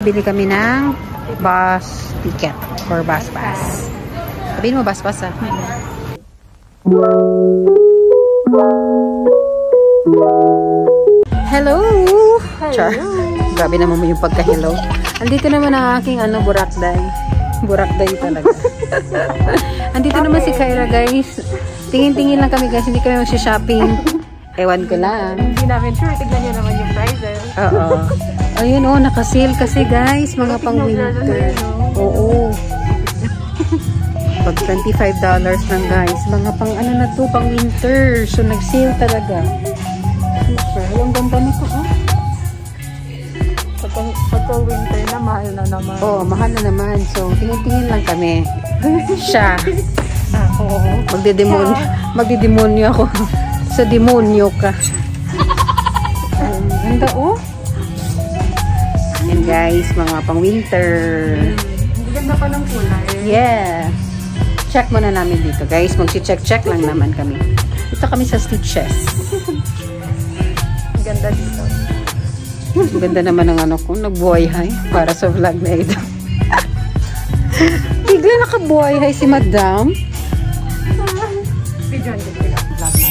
bibili kami ng bus ticket or bus pass. Sabihin mo bus pass ah. Hello! Char. Grabe naman mo yung pagka-hello. Andito naman ang aking burakday. Burakday talaga. Andito naman si Kyra, guys. Tingin-tingin lang kami, guys. Hindi kami mag-shopping. Ewan ko lang. Hindi namin sure. Tignan nyo naman yung prices. Oo. Ayun, naka-sale kasi, guys. Mga pang-winter. Oo. Pag $25 lang, guys. Mga pang-ano na to, pang-winter. So, nag-sale talaga. Super. Ang ganda nito, Pagka-winter na, mahal na naman. Oo, mahal na naman. So, tingin-tingin lang kami. Siya. Oo. Magdidemonyo ako. Sa demonyo ka. Ganda, Yan, guys. Mga pang-winter. Ganda pa ng kulay. Yeah. Check muna namin dito, guys. Mag-check lang naman kami. Ito kami sa Stitches. Ganda dito. Ganda naman ng ko. Nag-buhay-hay para sa vlog na ito. Bigla naka-buhay-hay si Madam. Video ang vlog natin.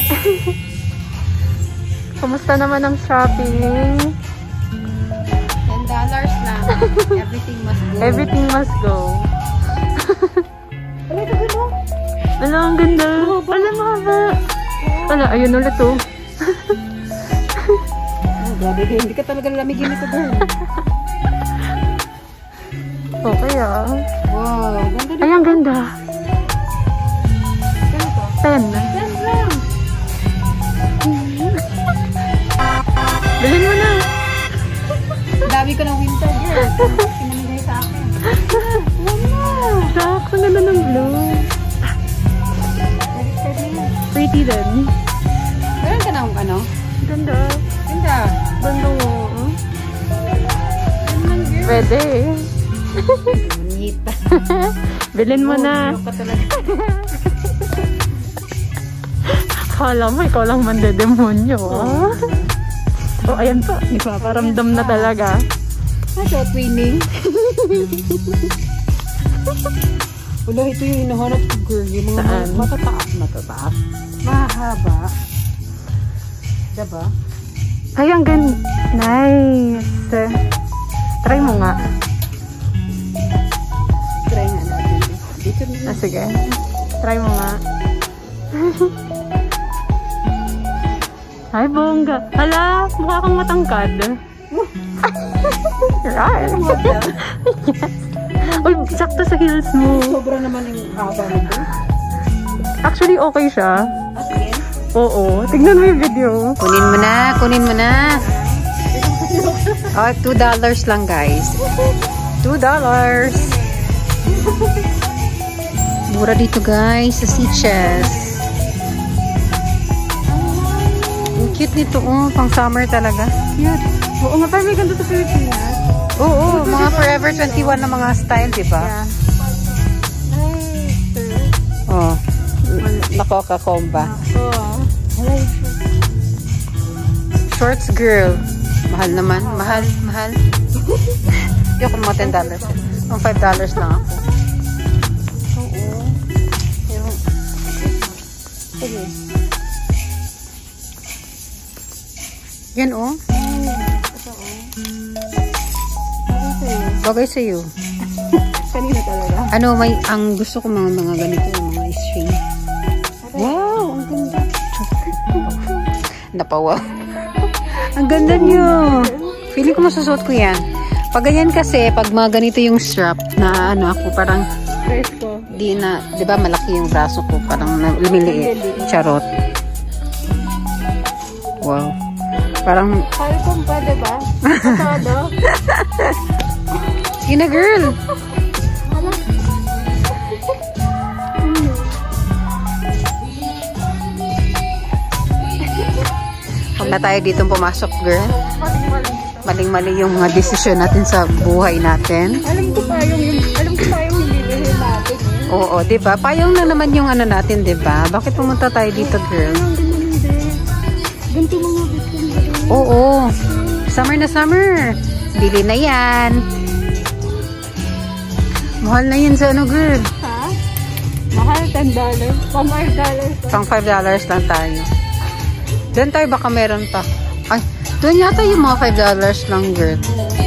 Kumusta naman ang shopping? $10 lang. Everything must go. Everything must go. Ala, ang ganda. Ala, mahaba. Ala, ayun ulit Grabe, hindi ka talaga lamigin ito, girl. Okay, Wow, ganda ay, ang ganda. 10 na. 10 lang. Bilhin mo na. Dami ko ng winter, girl. Pinamigay sa akin. Shucks, ang ganda ng blue. Pretty din. Meron ka ng Ganda. Ganda. Ganda mo. Pwede. Bonita. Bilhin mo na. Ka talaga. Kala mo, ikaw lang mandedemonyo. Ayan pa. Ipaparamdam na talaga. Ito, twinning. Wala, ito yung hinahanap ko, girl. Yung mga matataas. Mahaba. Diba? Ay, ang ganda. Nice. Try mo nga. Try nga natin. Dito na. Sige. Try mo nga. Ay, bongga. Hala, mukha kang matangkad. Right. Uy, sakto sa heels mo. Sobra naman yung haba nito. Actually, okay siya. Okay. Oo. Tignan mo yung video. Kunin mo na. Oh, $2 lang, guys. $2. Mura dito, guys, sa Stitches. Ang cute nito, pang summer talaga. Cute. Oo nga, parang may ganda sa Pilipinas. Oo, mga Forever 21 na mga style, diba? Yeah. Oh, nakokakomba. Shorts, girl. Mahal naman. Mahal. Hindi ako mga $10. Ang $5 lang ako. Oo. Sige. Yan, bagay sa'yo. Kanina talaga. Ang gusto ko mga ganito, mga string. Wow, ang ganda. Napawaw. Ang ganda nyo. Feeling ko masusuot ko yan. Pag ganyan kasi, pag mga ganito yung strap na ako, parang Presko. di ba malaki yung braso ko, parang lumiliit. Charot. Wow. Parang Parang pa, diba? Todo. sige na, girl. Huwag na tayo dito pumasok, girl. Maling-mali yung mga desisyon natin sa buhay natin. Alam ko pa yung bibilihin natin. Oo, diba? Payong na naman yung natin, diba? Bakit pumunta tayo dito, girl? Ganito mga bitcoin. Oo. Summer na summer. Bili na yan. Mahal na yun sa ano, girl. Ha? Mahal, $10. Pang $5. Pang $5 lang tayo. Doon tayo baka meron pa. Ay, doon yata yung mga $5 lang, girl.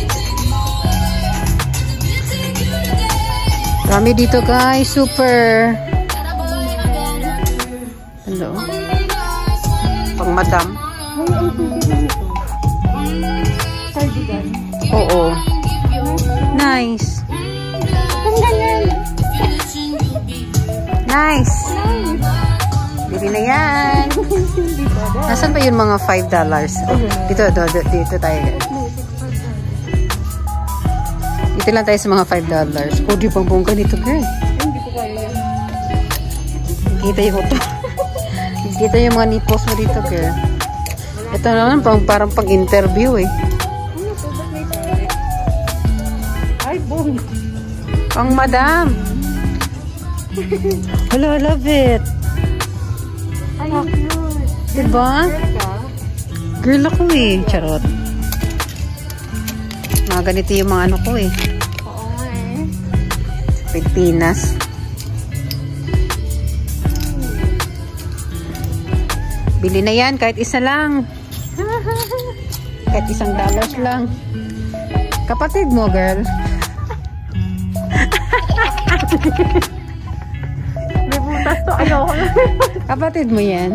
Dami dito, guys. Super. Hello. Pang madam. Cardigan. Oo. Nice. Ang ganyan. Nice. Bili na yan. Nasaan pa yung mga $5? Oh, dito tayo. Dito lang tayo sa mga $5. O, di bang bongga dito, girl. Hindi ko kaya yan. Kita yung ito. Kita yung mga nipples mo dito, girl. Ito naman, parang pang-interview eh. Ano to? Ba't may pare? Ay, boom. Pang madam. Hello, I love it. Ay, cute. Diba? Girl ako eh. Charot. Mga ganito yung mga ano ko eh. Oo nga eh. Pilipinas. Bili na yan kahit isa lang. Kahit $1 lang. Kapatid mo, girl. May butas to. Ayoko na. Kapatid mo yan.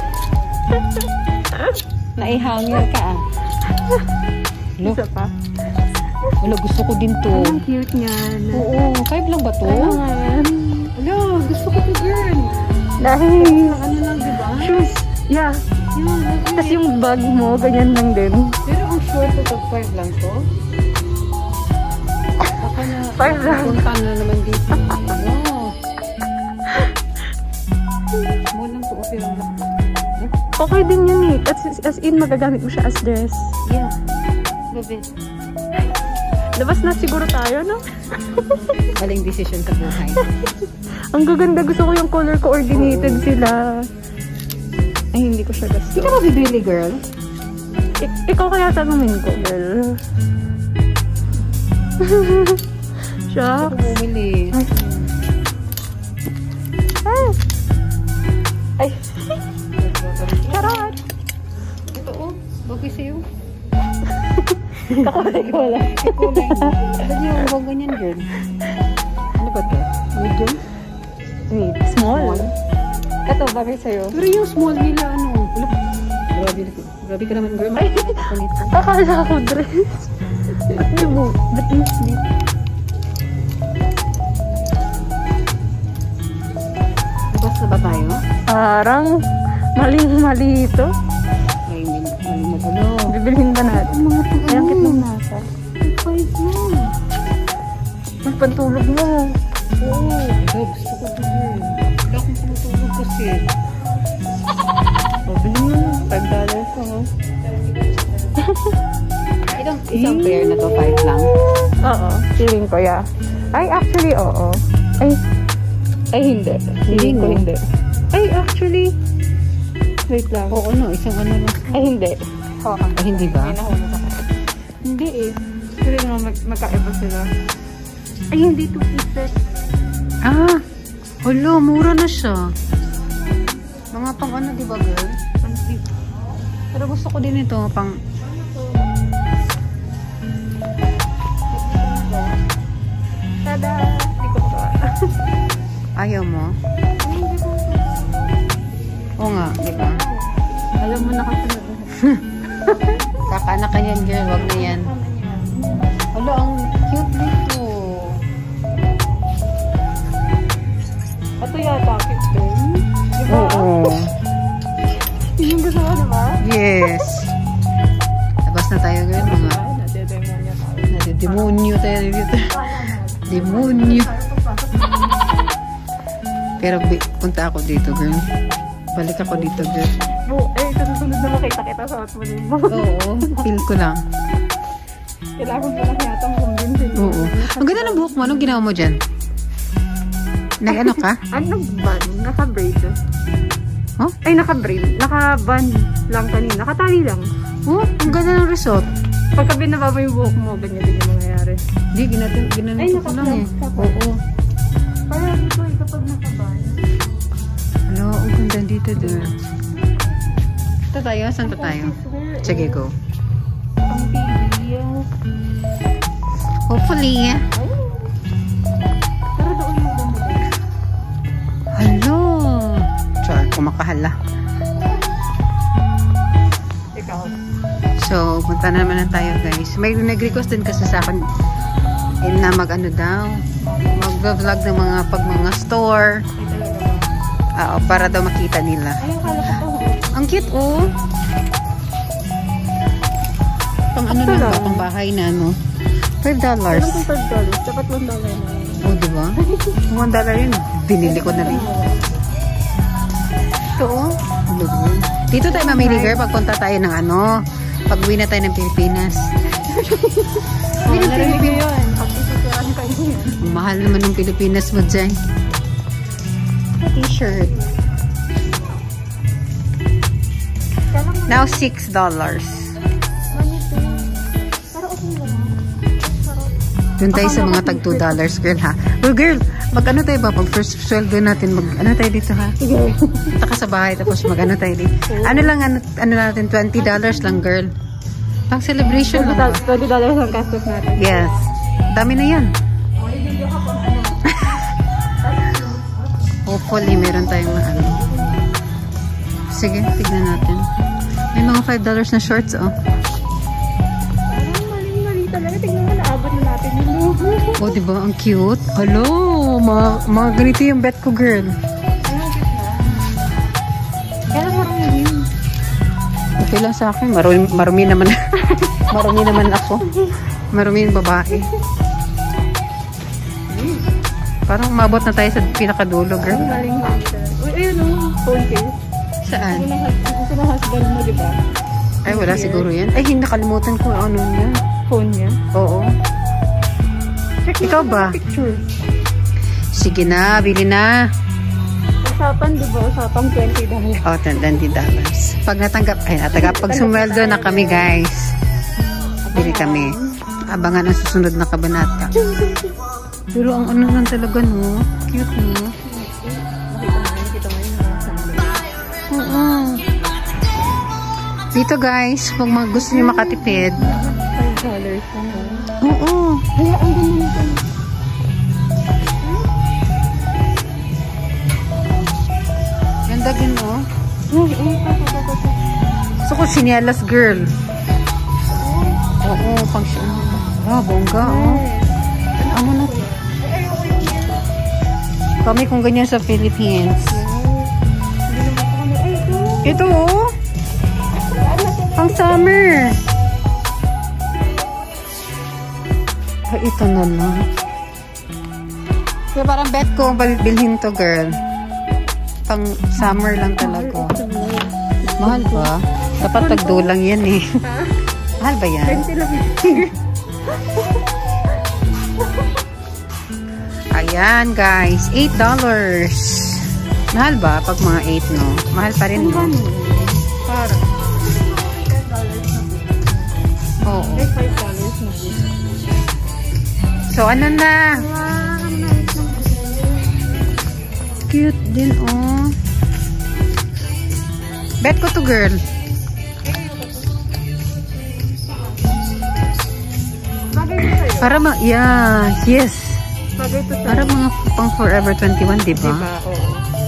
Naihangil ka ah. Look. Isa pa. Wala, gusto ko din to. Ang cute niyan. Oo, 5 lang ba to? Ano nga yan? Wala, gusto ko to, girl. Dahil Ano lang, diba? shoes. Yeah. Tapos yung bag mo, ganyan lang din. Pero ang short to, 5 lang to. Baka na, 5 lang. puntaan na naman dito. Ano? Small lang to, okay lang. Okay din yun eh. As in, magagamit mo siya as dress. Yeah. Love it. Labas na siguro tayo, no? Maling decision sa buhay. Ang gaganda. Gusto ko yung color coordinated sila. Ay, hindi ko siya gusto. Hindi ka mabibili, girl? Ikaw kaya tanungin ko, girl. Siya. Ako bumili. Ay. Ay. Charot. Ito, oh. Bagay sa'yo. Kakulay ko lang. Kulay. Ba't yung bang ganyan, girl? Ano ba to? Medium? Wait, small. Ito, bagay sa'yo. Pero yung small nila, ano? Look. Grabe ka naman, girl. Ay, Ako nito. akala ko dress. Ano mo? Ba't yung sleep? Labas na ba tayo? Parang maling-mali ito. Ay, hindi magulo. Bibilhin ba natin? Ay, ang kitang nasa. 5 lang. Ang pantulog mo. Oo. Gusto ko to, girl. Wala akong tumutulog kasi. Bili mo na. $5 ko, no? Isang pair na to, 5 lang. Oo. Feeling ko, yeah. Ay, actually, oo. Ay, hindi. Feeling ko, hindi. Ay, actually, wait lang. Oo, no. Isang ano lang. Ay, hindi. Ay, hindi ba? Hindi eh. Pero naman magkaiba sila. Ay, hindi 2 pieces. Ah! Hala, mura na siya. Mga pang ano, di ba, girl? Pero gusto ko din ito, pang... Tada! Hindi ko pa. Ayaw mo? Oo nga, di ba? Alam mo na kasi na. Kakaanak ka yan, girl. Wag na yan. Hala, ang cute nito. Ito yata, cute din. Diba? Oo. Yung gusto mo, diba? Yes. Labas na tayo, girl. Mga Nade-demonyo tayo. nade-demonyo tayo dito. Demonyo. Pero punta ako dito, girl. Balik ako dito, girl. Sa susunod na makita kita sa hotmail mo. Oo. Feel ko lang. Kailangan pa lang yata makumbinsin. Oo. Ang ganda ng buhok mo. Anong ginawa mo dyan? Nag-ano ka? Ano ban? Naka-braid. Oh? Ay, naka-braid. Naka-ban lang kanina. Nakatali lang. Oh, ang ganda ng result. Pagka binaba mo yung buhok mo, ganyan din yung mangyayari. Hindi, ginanito ko lang eh. Oo. Parang dito eh, kapag nakabay. Ano, ang ganda dito doon. Ito tayo? Saan to tayo? Sige, go. Ang TV. Hopefully. Pero doon yung ganda. Hello. Char, kumakahala. Ikaw. So, punta naman na tayo guys. May nag-request din kasi sa akin na mag-ano daw. Mag-vlog ng mga store. Para daw makita nila. Ay, akala ko po. Ang cute oh. Pang ano lang ba? Pang bahay na ano. $5. Alam kong $5. Dapat $1 na. Oh, diba? $1 yun. Binili ko na rin. Ito oh. Dito tayo mamili girl pagpunta tayo ng ano. Pag-uwi na tayo ng Pilipinas. Narinig ko yun. Pag-isusuran kayo yun. Mahal naman ng Pilipinas mo dyan. T-shirt. Now $6. Doon tayo sa mga tag $2 girl ha. Well girl, mag-ano tayo ba? Pag first sweldo natin, mag-ano tayo dito ha? Sige. Punta ka sa bahay tapos mag-ano tayo dito. Ano lang, ano natin, $20 lang girl. Pang celebration lang ba? $20 ang gastos natin. Yes. Dami na yan. Hopefully, meron tayong ano. Sige, tignan natin. May mga $5 na shorts oh. Parang maling-mali talaga. Tignan mo, naabot na natin yung logo. Oh, diba? Ang cute. Hello! Mga ganito yung bet ko, girl. Kaya marami yun. Okay lang sa akin. Marumi naman. Marumi naman ako. Marumi yung babae. Parang umabot na tayo sa pinakadulo, girl. Ang galing hunter. Uy, ayun o. Phone case. Saan? Ito na husband mo, diba? Ay, wala siguro yan. Ay, hindi nakalimutan ko ano niya. Phone niya? Oo. Check ikaw ba? Picture. Sige na, bili na. Usapan, diba? Usapan $20. Oh, $20. Pag natanggap, pag sumweldo na kami, guys. Bili kami. Abangan ang susunod na kabanata. Pero ang ano lang talaga, no? Cute, no? Oo. Dito, guys, pag gusto nyo makatipid. $5 lang. Oo. Kaya ang ganda nito. Ganda din, no? Gusto ko sinelas, girl. Oo, pang siya. Bongga, oh. Ano na? Kami kung ganyan sa Philippines. Ito, oh. Pang summer. Ay, ito na lang. Kaya parang bet ko, bilhin to, girl. Pang summer lang talaga. Mahal ba? Dapat tagdulang yan eh. Mahal ba yan? 20 lang. Ayan, guys. $8. Mahal ba? Pag mga 8, no? Mahal pa rin, no? Parang. Oo. $5 na. So, ano na? Cute din, oh. Bet ko to, girl. Para yeah, yes. Para mga pang Forever 21, diba? Diba? Oo.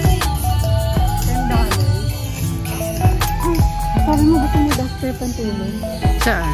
$10. Sabi mo gusto mo duster pantulog? Saan?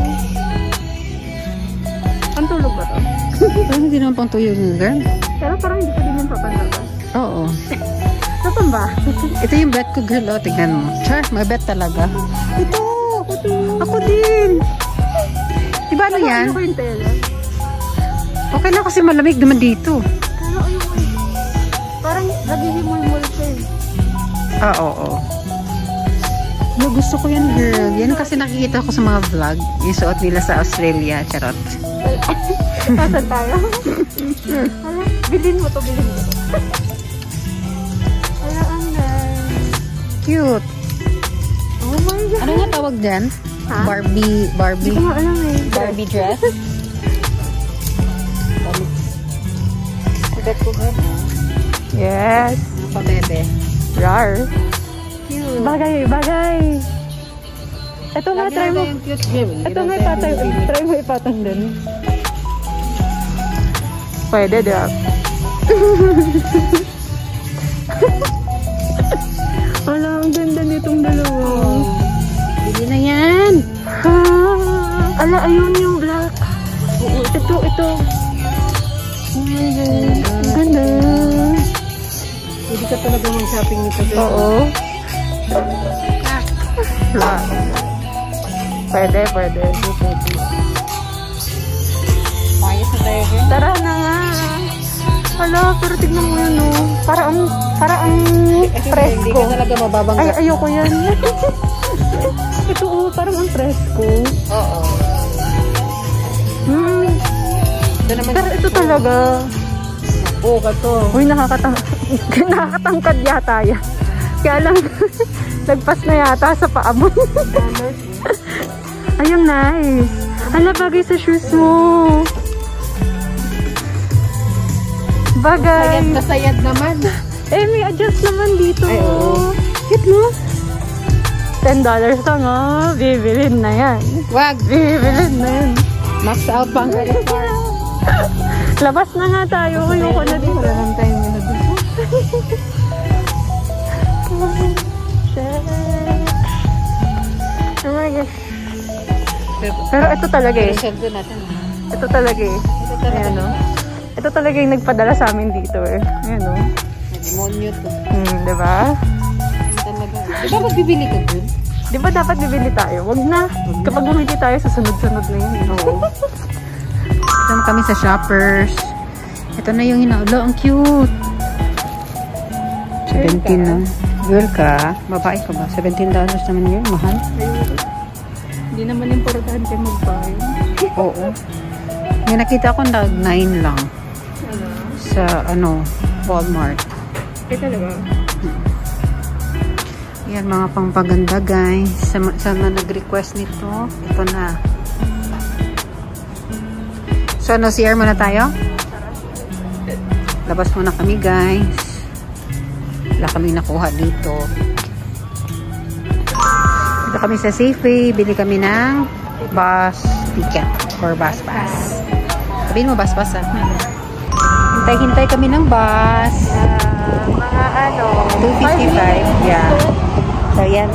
Pantulog ba to? Parang hindi naman pang tuyo ng girl. Pero parang hindi ko din yung papanlaban. Oo. Saan ba? Ito yung bet ko, girl. Oh, tignan mo. Char, may bet talaga. Ito! Ako din! Diba ano yan? Ano ko yung tela? Okay lang kasi malamig naman dito. Pero ayun, parang naghihimul-mul siya eh. Oo. No, gusto ko yan, girl. Yan kasi nakikita ko sa mga vlog. Yung suot nila sa Australia. Charot. Pasan tayo? Hala, bilhin mo to. Hala, ang nice. Cute. Oh my God. Ano nga tawag dyan? Ha? Barbie. Hindi ko nga alam eh. Barbie dress? bet ko ba? Yes. Pa-bebe. Rar. Cute. Bagay. Ito nga, try mo. Ito nga, try mo ipatong din. Pwede, di ba? Wala, ang ganda nitong dalawa. Bili na yan. Ala, ayun yung black. Oo, ito. Ang ganda. Hindi ka talaga mag-shopping nito. Oo. Pwede. Ayos na tayo. Tara na nga. Hala, pero tignan mo yun, oh. Para ang presko. Hindi ka talaga mababangga. Ay, ayoko yan. Ito, oh, parang ang presko. Oo. Pero ito talaga. Oo, to. Uy, nakakatangkad yata yan. Kaya lang, nagpas na yata sa paa mo. Ayun, nice. Hala, bagay sa shoes mo. Bagay. Sayad na sayad naman. Eh, may adjust naman dito. Ay, oo. Cute, no? $10 na nga. Bibilin na yan. Wag. Bibilin na yan. Max out pang credit card. Labas na nga tayo. Ayoko na dito. Wala lang tayong muna dito. Oh my gosh. Pero ito talaga eh. Reserve natin. Ito talaga eh. Ayan, no? Ito talaga yung nagpadala sa amin dito eh. Ayan, no? Demonyo to. Diba? Talaga. Diba magbibili ka dun? Diba dapat bibili tayo? Wag na. Kapag bumili tayo sa sunod-sunod na yun. Oo. Ito kami sa Shoppers. Ito na yung hinaulo. Ang cute. 17 na. Girl ka? Babae ka ba? $17 naman yun. Mahal. Hindi naman importante magbayad. Oo. May nakita ko na 9 lang. Sa Walmart. Eh talaga? Yan mga pangpaganda guys. Sa mga nag-request nito, ito na. So CR muna tayo? Labas muna kami guys. Wala kami nakuha dito. Dito kami sa Safeway. Bili kami ng bus ticket or bus pass. Sabihin mo bus pass ha? Hintay kami ng bus. Mga 255. Yeah. So yan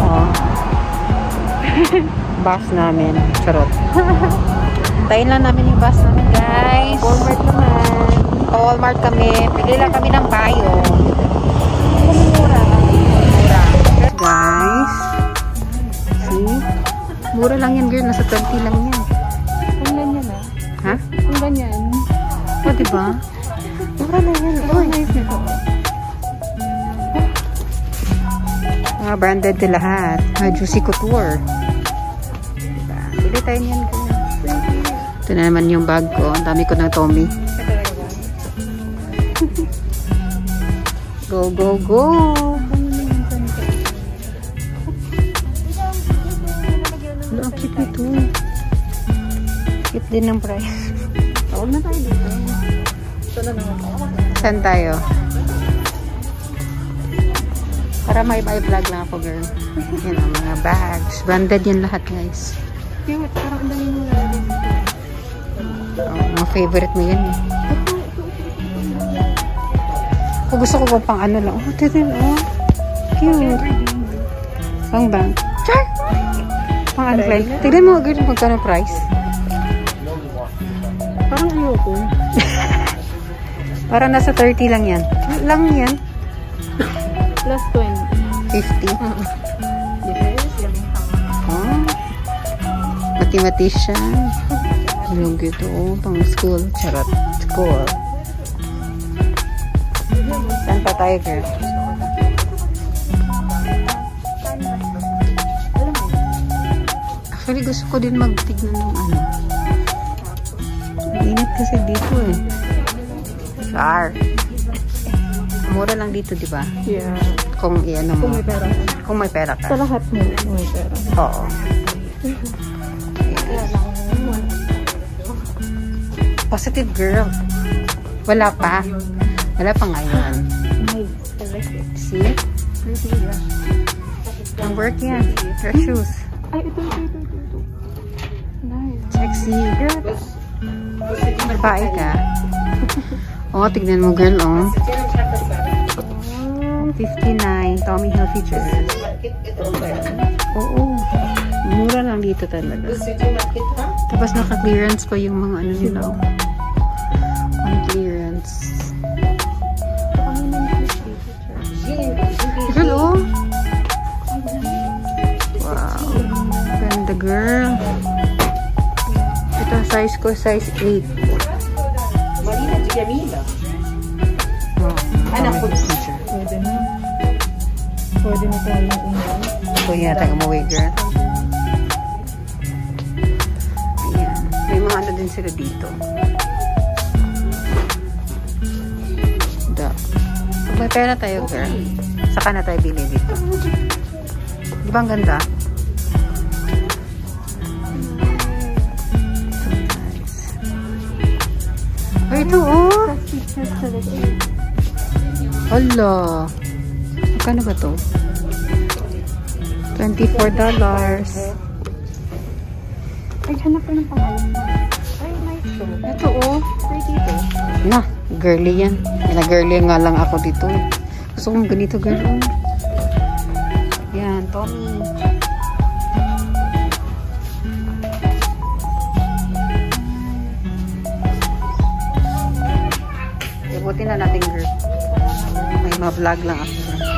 bus namin. Charot. Hintayin lang namin yung bus namin guys. Walmart naman. Walmart kami. Bigli lang kami ng bayo. Mura. Guys. See? Mura lang yan girl. Nasa 20 lang yan. Ang ganyan Ha? Ang ganyan. O diba? Mura na yan. Oh, nice nito. Mga branded din lahat. Mga Juicy Couture. Diba? Bili tayo niyan girl. Ito na naman yung bag ko. Ang dami ko ng Tommy. Go, go, go! Ang cute nito. Cute din ng price. Huwag na tayo dito. Ito na naman. Saan tayo? Para may vlog lang ako, girl. Yan ang mga bags. Branded yan lahat, guys. Cute. Parang ang dami mo lalagay dito. Mga favorite mo yan, eh. Kung gusto ko pang ano lang. Oh, ito din, oh. Cute. Pang bang. Char! Pang ano, like. Tignan mo, girl, magkano price. Parang ayoko. Parang nasa 30 lang yan. Lang yan. Plus 20. 50. Yes, yan. Oh. Mathematician. Yung gito, oh. Pang school. Charot. School. Saan pa tayo, girl? Actually, gusto ko din magtignan ng ano. Init kasi dito eh. Char. Mura lang dito, di ba? Yeah. Kung i-ano mo. Kung may pera ka. Kung may pera ka. Sa lahat mo, may pera. Oo. Positive girl. Wala pa. Wala pa ngayon. Nice. I like it. See? Pretty, yeah. Ang work yan. Your shoes. Ay, ito. Nice. Sexy. Girl. Babae ka. Oh, tignan mo girl, oh. 59. Tommy Hilfiger. Oo. Mura lang dito talaga. Tapos naka-clearance pa yung mga ano nila, oh. On clearance. Girl, oh. Wow. Ganda, girl. Ito, size ko, size 8. Marina Jamila. Oh, Anak ko. Pwede na. Pwede na tayo yung ingay. Ito yata umuwi, girl. Ayan. May mga ano din sila dito. Pag may pera tayo, girl, saka na tayo bili dito. Di ba ang ganda? So nice. Oh, ito, oh! Hala! Magkano ba to? $24. Ay, hanap ko ng pangalan mo. Ay, nice to. Ito, oh. Pretty to. Na, girly yan. Girly nga lang ako dito. Gusto kong ganito, girl. Yan, Tommy. Ibutin na natin, girl. May ma-vlog lang ako.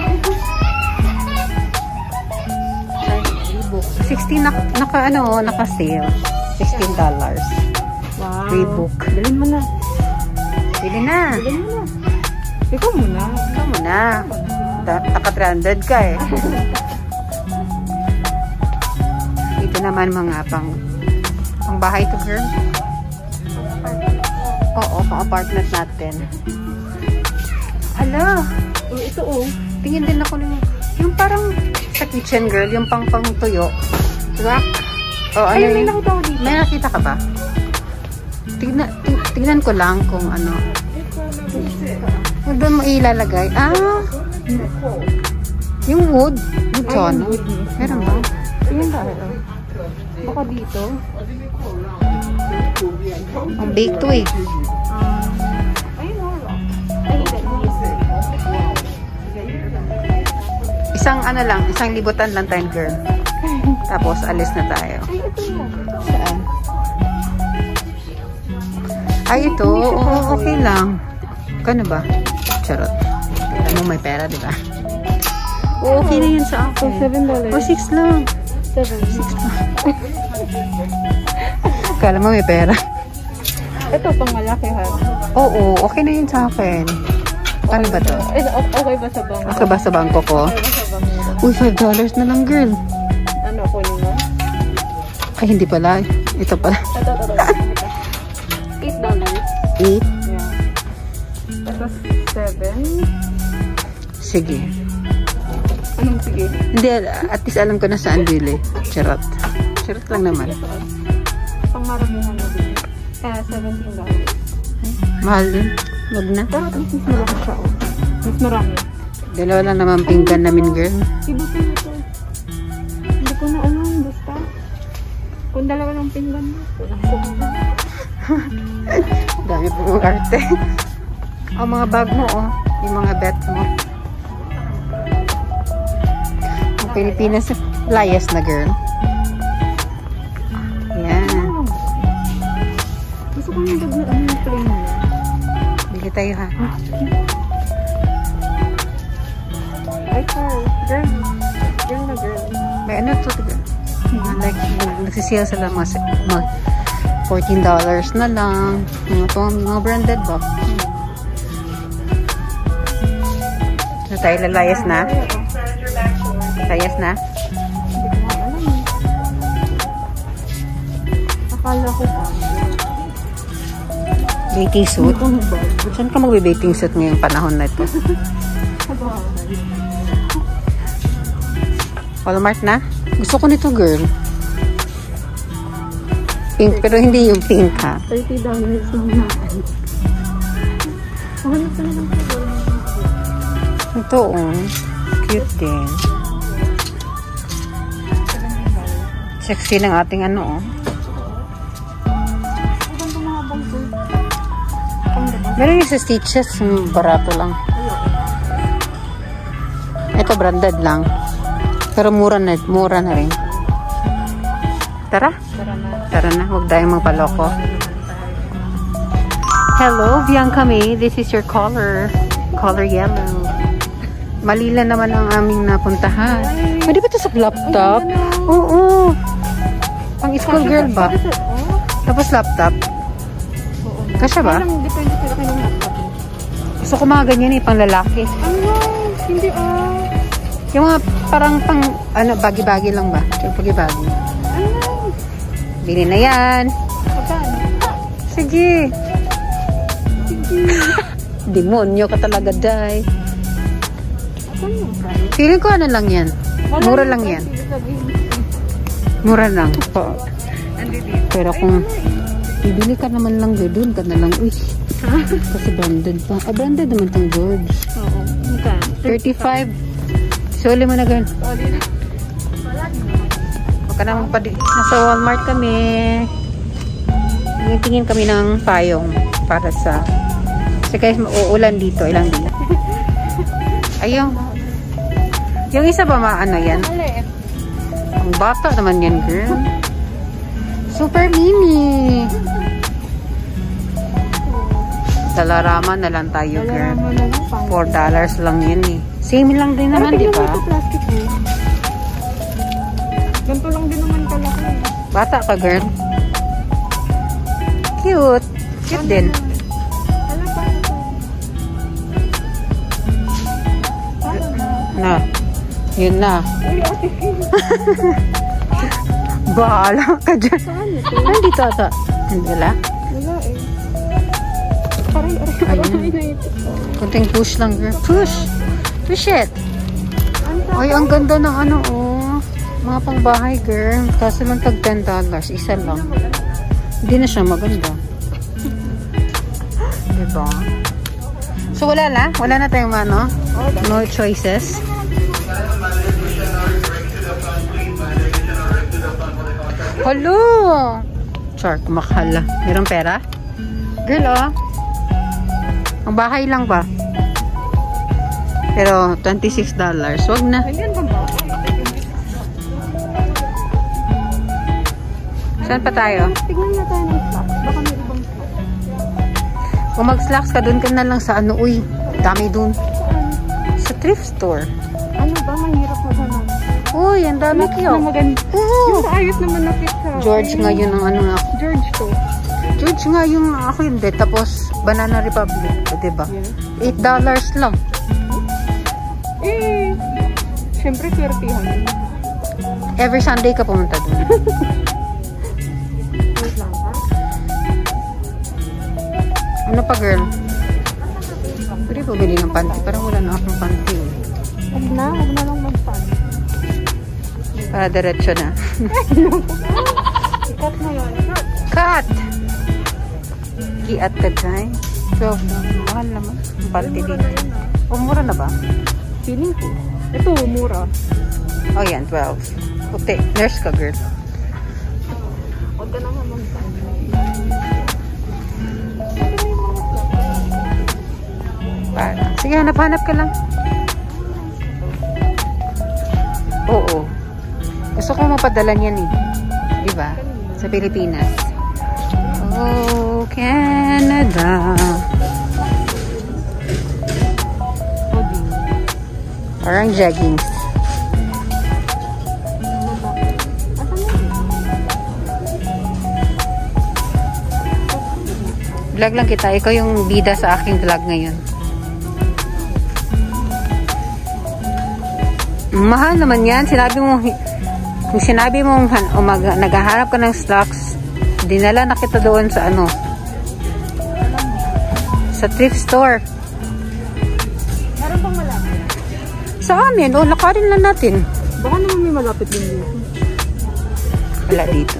16 naka-sale. $16. Wow. Reebok. Bilhin mo na. Bili na. Bilhin mo na. Ikaw muna. Ikaw muna. Naka-300 ka eh. Ito naman mga pang bahay to, girl. Oo, pang apartment natin. Hala. Oh, ito oh. Tingin din ako yung parang sa kitchen, girl, yung pang tuyo. Rack. Oh, ano ay, may yun? nakita ko dito. May nakita ka ba? Tignan ko lang kung ano. Huwag ba mo ilalagay? Ah! Yung wood. Wood sana. Meron ba? Tingnan ba ito? Baka dito. Ang bake to eh. Ayun o. Ay, Isang ano lang, isang libutan lang tayo, girl. Tapos alis na tayo. ay, ito mo. Saan? Ay, ito. Oo, okay lang. Kano ba? Charot. Alam mo, may pera, di ba? Oo, okay na yun sa So, akin. $7. O, 6 lang. 7. 6 lang. Kala mo, may pera. Ito, pang malaki ha. Oo, okay na yun sa akin. Ano ba to? Okay ba sa bangko? Okay ba sa bangko ko? Okay ba sa bangko? Uy, $5 na lang, girl. Ano, kunin mo? Ay, hindi pala. Ito pala. Ito. $8. 8? Yeah. Ito, 7. Sige. Anong sige? Hindi, at least alam ko na saan bili. Charot. Charot lang naman. Pang maramihan na din. Kaya $17. Mahal din. Wag na. Pero at least mas malaki siya. Oh. Mas marami. Dalawa lang naman pinggan namin, girl. Iba ko na ito. Hindi ko na alam. Basta. Kung dalawa ng pinggan mo. Dami pong arte. O, mga bag mo, oh. Yung mga bet mo. Ang Pilipinas, layas na, girl. Yan. Gusto ko yung bag na ano yung plain mo. Bili tayo, ha. Ay, car. Girl. Girl na girl. May ano to, girl. Like, nagsisale sila mga $14 na lang. Mga branded ba? So, tayo lalayas na. Layas na. Hindi ko nga alam eh. Akala ko pa. Bathing suit. Ano ba? Saan ka magbe-bathing suit ngayong panahon na ito? Walmart na? Gusto ko nito, girl. Pink, pero hindi yung pink, ha? $30 lang natin. Hanap ka na lang po. Ito, oh. Cute din. Sexy ng ating ano, oh. Meron yung sa Stitches, barato lang. Ito branded lang. Pero mura na rin. Tara. Tara na, huwag tayong magpaloko. Hello, Bianca May. This is your color. Color yellow. Malila naman ang aming napuntahan. Pwede ba ito sa laptop? Oo. Pang school girl ba? Tapos laptop? Kasya ba? Depende sila kayong laptop. Gusto ko mga ganyan pang lalaki. Ano? Hindi Yung mga parang pang, ano, bagi-bagi lang ba? Yung bagi-bagi. Ano? Bili na yan. Magkano? Sige. Demonyo ka talaga, Day. Feeling ko ano lang yan. Mura lang yan. Mura lang. Pero kung bibili ka naman lang doon ka na lang. Uy. Kasi branded pa. Branded naman itong George. Oo. 35. Suli mo na gan. Huwag ka naman pa din. Nasa Walmart kami. Tingin kami ng payong para sa... Kasi guys, mauulan dito. Ilang din. Ayun. Yung isa ba maano yan? Ang bata naman yan, girl. Super mini. Sa Larama na lang tayo, girl. $4 lang yun eh. Same lang din naman, di ba? Plastic eh. Ganito lang din naman kalaki. Bata ka, girl. Cute. Cute din. Na. Yun na. Bahala ka dyan. Saan ito? Ay, dito ata. Wala? Wala eh. Aray. Kunting push lang, girl. Push! Push it! Ay, ang ganda ng ano, oh. Mga pangbahay, girl. Kaso lang tag $10. Isa lang. Hindi na siya maganda. Diba? So, wala na? Wala na tayong ano? No choices? Hello! Char, kumakala. Meron pera? Girl, oh. Ang bahay lang ba? Pero, $26. Wag na. Saan pa tayo? Tignan na tayo ng slacks. Baka may ibang slacks. Kung mag-slacks ka, dun ka na lang sa ano, uy. Dami dun. Sa thrift store. Ano ba? Mahirap mo sa naman. Uy, ang dami kayo. Maganda. Yung ayos naman na pizza. George nga yun ang ano nga. George to. George nga yung ako hindi. Tapos, Banana Republic. Diba? $8 lang. Eh, syempre swertihan. Every Sunday ka pumunta dun. Wait lang ha? Ano pa, girl? Pwede pa bili ng panty. Parang wala na akong panty. Huwag na lang mag-pan. Para diretso na. I-cut na yun. Cut! I-at ka dyan. So, mahal naman. Ang panty dito. O, mura na ba? Feeling ko. Ito, mura. Oh, yan. 12. Puti. Nurse ka, girl. Huwag ka na nga mag-pan. Para. Sige, hanap-hanap ka lang. Oo. Gusto ko mapadala niyan eh. Diba? Sa Pilipinas. Oh, Canada. Parang jogging. Vlog lang kita. Ikaw yung bida sa aking vlog ngayon. Mahal naman yan. Kung sinabi mo naghahanap ka ng stocks, dinala na kita doon sa ano, sa thrift store. Meron pang malapit? Sa amin, lakarin lang natin. Baka naman may malapit din dito. Wala dito.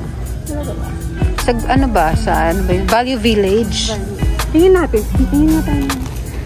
Sa ano ba? Sa ano ba yun? Value Village. Tingin natin. Tingin natin.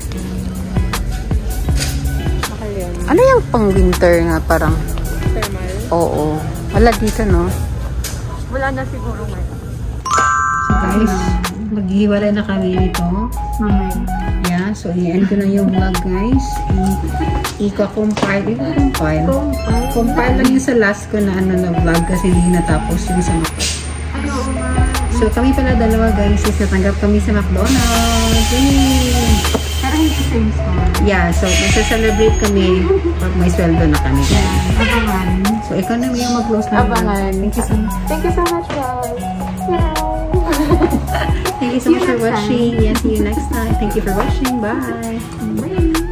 Ano yung pang winter nga parang? Thermal. Oo. Wala dito, no? Wala na siguro ngayon. So guys, maghiwalay na kami nito. Mamaya. Yeah, so i-end ko na yung vlog, guys. I-compile. Compile lang yung sa last ko na na vlog kasi hindi natapos yung sa McDonald's. So kami pala dalawa, guys, is natanggap kami sa McDonald's. Yay! Pero hindi same store. Yeah, so magsa-celebrate kami pag may sweldo na kami. Abangan. So ikaw na may mag-close na. Abangan. Thank you so much. Thank you so much, guys. Thank you so much for watching. Yeah, see you next time. Thank you for watching. Bye. Bye.